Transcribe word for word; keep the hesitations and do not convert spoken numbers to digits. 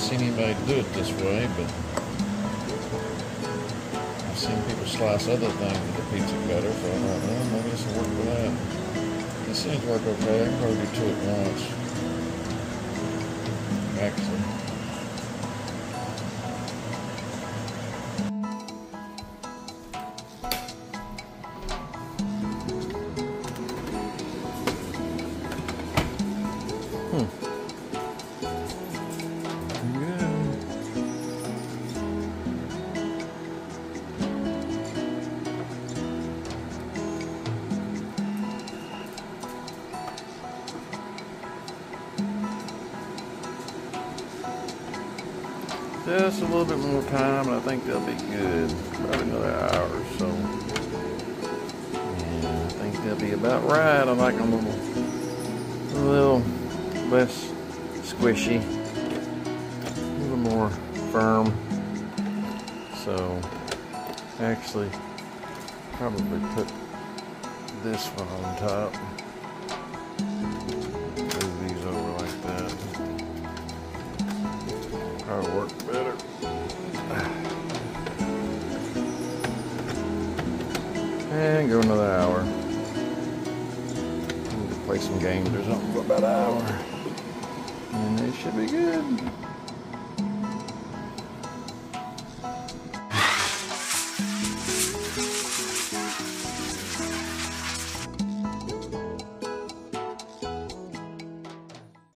seen anybody do it this way, but I've seen people slice other things with the pizza cutter, so I thought, well, maybe this will work for that. It seems to work okay. I can probably do two at once. Actually. Hmm. Just a little bit more time, and I think they'll be good. About another hour or so. Yeah, I think they'll be about right. I like them a little, a little less squishy, a little more firm. So, actually, probably put this one on top. Move these over like that. Probably work better. And go another hour. Play some games or something for about an hour. And they should be good.